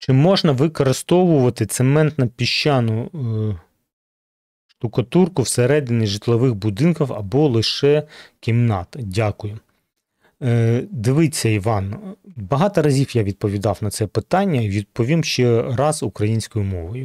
Чи можна використовувати цементно-піщану штукатурку всередині житлових будинків або лише кімнат? Дякую. Дивіться, Іван, багато разів я відповідав на це питання і відповім ще раз українською мовою.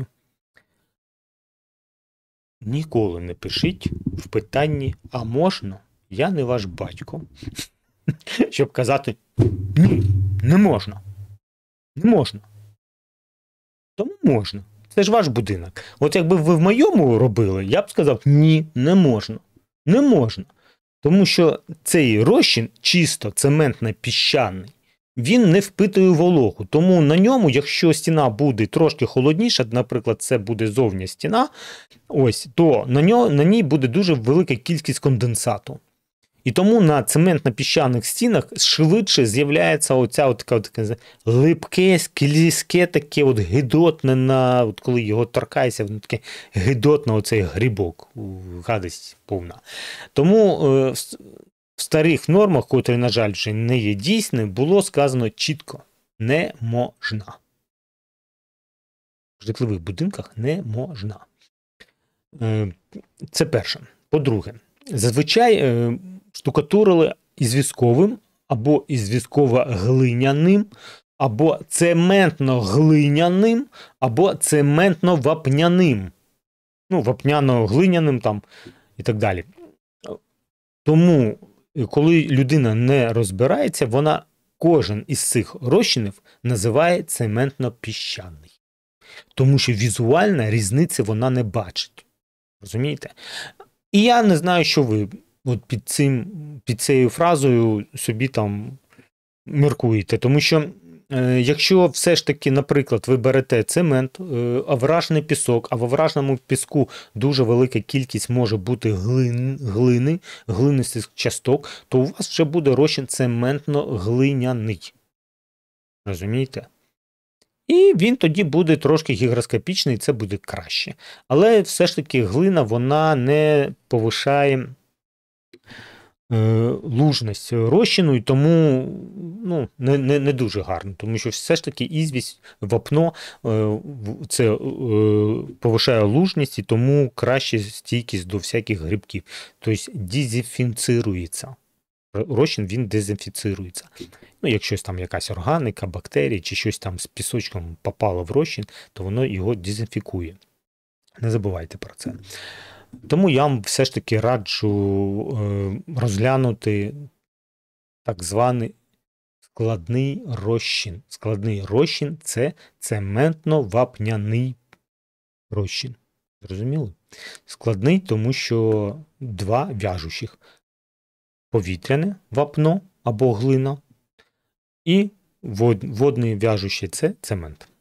Ніколи не пишіть в питанні «а можна? Я не ваш батько». Щоб казати «ні, не можна». Не можна. Тому можна. Це ж ваш будинок. От якби ви в моєму робили, я б сказав «ні, не можна». Не можна. Тому що цей розчин чисто цементно-піщаний, він не впитує вологу. Тому на ньому, якщо стіна буде трошки холодніша, наприклад, це буде зовня стіна, ось, то на ній буде дуже велика кількість конденсату. І тому на цементно-піщаних стінах швидше з'являється оця таке липке, склізке, таке от гидотне, от коли його торкається, воно таке гидотне оцей грибок, гадость повна. Тому в старих нормах, котрі, на жаль, вже не є дійсні, було сказано чітко – не можна. В житлових будинках не можна. Це перше. По-друге, зазвичай штукатурили із вісковим, або із вісково-глиняним, або цементно-глиняним, або цементно-вапняним. Ну, вапняно-глиняним там і так далі. Тому, коли людина не розбирається, вона кожен із цих розчинів називає цементно-піщаний. Тому що візуальна різниці вона не бачить. Розумієте? І я не знаю, що ви от під цією фразою собі там міркуєте. Тому що якщо все ж таки, наприклад, ви берете цемент, овражний пісок, а в овражному піску дуже велика кількість може бути глинистих часток, то у вас вже буде розчин цементно-глиняний. Розумієте? І він тоді буде трошки гігроскопічний, і це буде краще. Але все ж таки глина, вона не повишає лужність розчину, і тому не дуже гарно. Тому що все ж таки ізвість, вапно, це повишає лужність, і тому краще стійкість до всяких грибків. Тобто дезінфіцирується. Розчин, він дезінфіцирується. Ну, якщо там якась органіка, бактерії, чи щось там з пісочком попало в розчин, то воно його дезінфікує. Не забувайте про це. Тому я вам все ж таки раджу розглянути так званий складний розчин. Складний розчин – це цементно-вапняний розчин. Зрозуміли? Складний, тому що два в'яжучих. Повітряне вапно або глина і водне в'яжуще – це цемент.